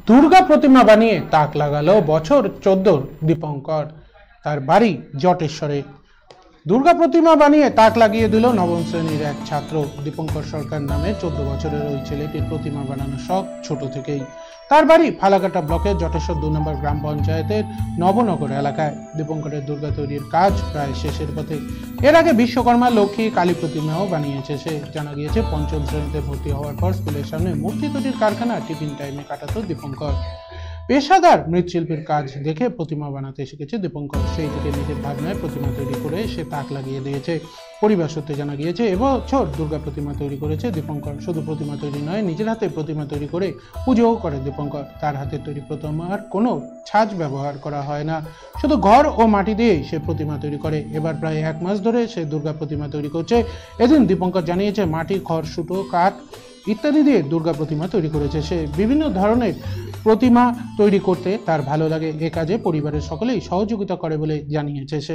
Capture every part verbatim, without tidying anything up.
দুর্গা প্রতিমা বানিয়ে তাক লাগালো বছর চোদ্দোর দীপঙ্কর। তার বাড়ি জটেশ্বরে। দুর্গা প্রতিমা বানিয়ে তাক লাগিয়ে দিল নবম শ্রেণীর এক ছাত্র। দীপঙ্কর সরকার নামে চোদ্দ বছরের ওই ছেলেটির প্রতিমা বানানোর শখ ছোট থেকেই। তার বাড়ি ফালাকাটা ব্লকের জটেশ্বর দু নম্বর গ্রাম পঞ্চায়েতের নবনগর এলাকায়। দীপঙ্করের দুর্গা তৈরির কাজ প্রায় শেষের পথে। এর আগে বিশ্বকর্মা, লক্ষ্মী, কালী প্রতিমাও বানিয়েছে সে। জানা গিয়েছে পঞ্চম শ্রেণীতে ভর্তি হওয়ার পর স্কুলের সামনে মূর্তি তৈরির কারখানা টিফিন টাইমে কাটাতো দীপঙ্কর। পেশাদার মৃৎশিল্পীর কাজ দেখে প্রতিমা বানাতে শিখেছে দীপঙ্কর। সেই থেকে নিজের ভাবনায় প্রতিমা তৈরি করে সে তাক লাগিয়ে দিয়েছে। পরিবার সূত্রে জানা গিয়েছে এবছর দুর্গা প্রতিমা তৈরি করেছে দীপঙ্কর। শুধু প্রতিমা তৈরি নয়, নিজের হাতে প্রতিমা তৈরি করে পুজোও করে দীপঙ্কর। তার হাতে তৈরি প্রতিমার কোনো ছাঁচ ব্যবহার করা হয় না, শুধু ঘর ও মাটি দিয়েই সে প্রতিমা তৈরি করে। এবার প্রায় এক মাস ধরে সে দুর্গা প্রতিমা তৈরি করছে। এদিন দীপঙ্কর জানিয়েছে মাটি, খড়, সুতো, কাঠ ইত্যাদি দিয়ে দুর্গা প্রতিমা তৈরি করেছে সে। বিভিন্ন ধরনের প্রতিমা তৈরি করতে তার ভালো লাগে। এ কাজে পরিবারের সকলেই সহযোগিতা করে বলে জানিয়েছে সে।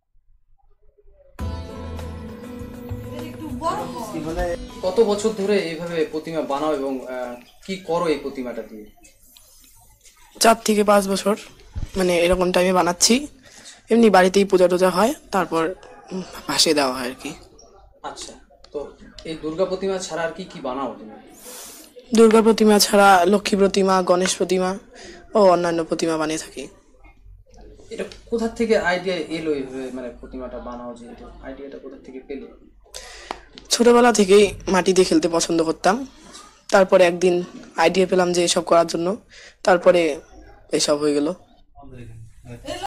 কত বছর ধরে এইভাবে প্রতিমা বানাও এবং কি করো এই প্রতিমাটা দিয়ে? চার থেকে পাঁচ বছর মানে এরকম টাইমে বানাচ্ছি। এমনি বাড়িতেই পূজা টুজা হয়, তারপর ভাসিয়ে দেওয়া হয় আর কি। আচ্ছা, তো এই দুর্গা প্রতিমা ছাড়া আর কি কি বানাও তুমি? দুর্গা প্রতিমা ছাড়া লক্ষ্মী প্রতিমা, গণেশ প্রতিমা ও অন্যান্য প্রতিমা বানিয়ে থাকি। এটা কোথা থেকে আইডিয়া এলো এইভাবে মানে প্রতিমাটা বানাও, যে আইডিয়াটা কোথা থেকে পেলে? ছোটবেলা থেকেই মাটি দিয়ে খেলতে পছন্দ করতাম। তারপরে একদিন আইডিয়া পেলাম যে এসব করার জন্য, তারপরে এসব হয়ে গেল।